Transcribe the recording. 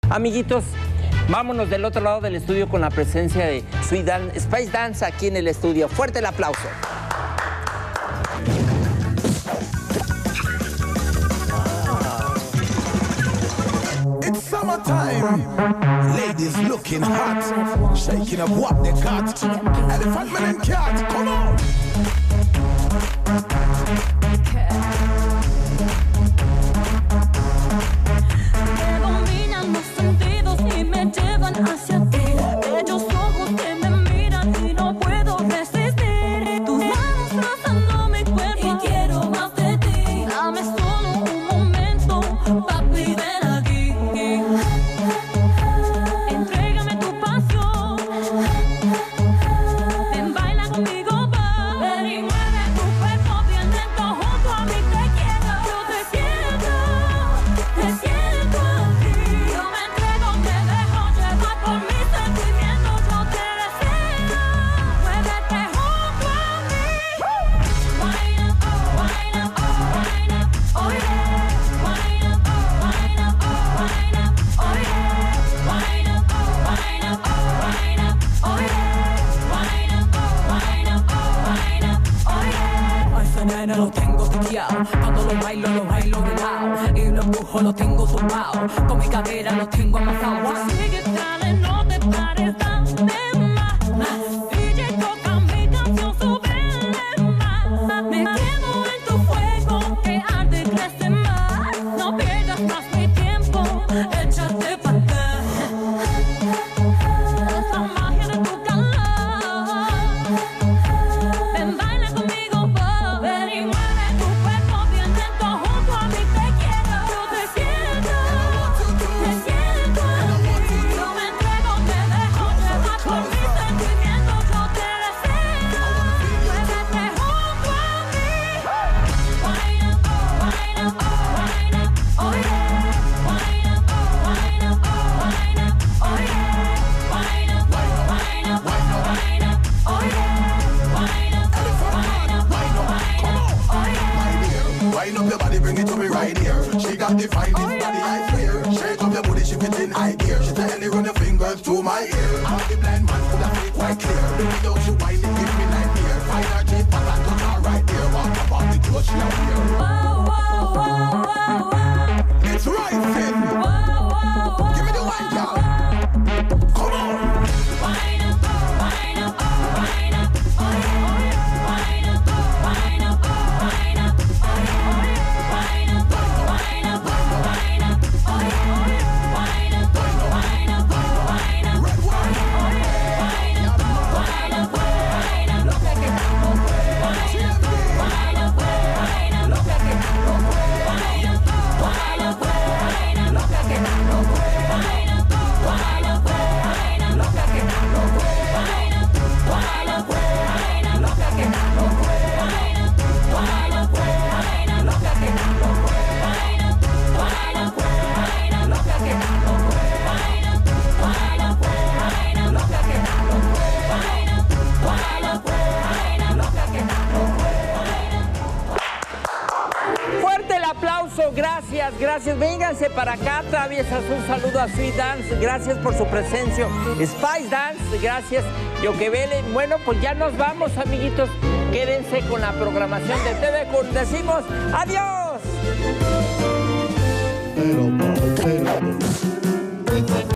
Amiguitos, vámonos del otro lado del estudio con la presencia de Spice Dance aquí en el estudio. Fuerte el aplauso. It's summertime. Ladies looking hot, shaking up what they got. Elephant man and cat, come on. Me dominan los sentidos y me llevan hacia ti. Bellos ojos que me miran y no puedo resistir. Tus manos rozando mi cuerpo y quiero más de ti. Dame solo un momento, papi, ven aquí. Entrégame tu pasión. Ven, baila conmigo, va. Ven y mueve tu cuerpo bien lento junto a mí, te quiero. Yo te siento aquí. Yo me entrego, me dejo llevar por mis sentimientos. Yo te deseo. Muévete junto a mí. Wine up, wine up, wine up, oh yeah. Wine up, wine up, wine up, oh yeah. Wine up, wine up, wine up, oh yeah. Wine up, wine up, wine up, oh yeah. A ese nene lo tengo tiqueado, cuando lo bailo de lado. Y lo empujo, lo tengo tumbado, con mi cadera lo tengo amasado. Sigue, dale, no te pares, dame más. DJ, toca mi canción, súbele más. Me quedo en tu fuego, que arde y crece más. No pierdas más mi tiempo, échate pa' atrás. Esa magia de tu calor. Ven, baila conmigo, va. Ven y mueve tu cuerpo bien lento junto a mí, te quiero. Yo te siento aquí. Yo me entrego, me dejo llevar por mis sentimientos. Yo te deseo. Muévete junto a mí. Wine up, wine up, wine up, oh yeah. Wine up, wine up, wine up, oh yeah. Wine up, wine up, wine up, oh yeah. Wine up, wine up, wine up, oh yeah. Wind up your body, bring it to me right here. She got the finest body, I swear. Shake up your booty, she fit in high gear. She tell you run your fingers through my ear. I'm the blind man, could have it quite clear. Without you whine, it give me nightmare. Find her cheap pattern, touch her right there. Walk up on the clothes, she out here. Whoa, whoa, whoa, whoa, whoa. It's right, Finn. Whoa, whoa, whoa. Give me the wine, y'all. Come on. Wine up, wine up, wine up, oh yeah. Wine up, wine up, wine up, oh yeah. Wine up, wine up, wine up, oh yeah. Wine up, wine up, wine up, Red wine. oh yeah. Wine up, wine up, wine up, lo que quedamos fue. Wine up, wine up, wine up, lo que quedamos fue. Wine up, wine up, wine up, lo que quedamos fue. Wine up, wine up, wine up, lo que quedamos fue. Wine up, wine up, wine up, lo que quedamos fue. Wine up, wine up, wine up, lo que quedamos fue. Wine up, wine up, wine up, lo que quedamos fue. Wine up, wine up, wine up, lo que quedamos fue. Wine up, wine up, wine up, lo que quedamos fue. Fuerte el aplauso, gracias, gracias. Vénganse para acá, traviesas, un saludo a Sweet Dance, gracias por su presencia. Spice Dance, gracias. Yoquevele, bueno, pues ya nos vamos, amiguitos. Quédense con la programación de TV Con. Decimos adiós.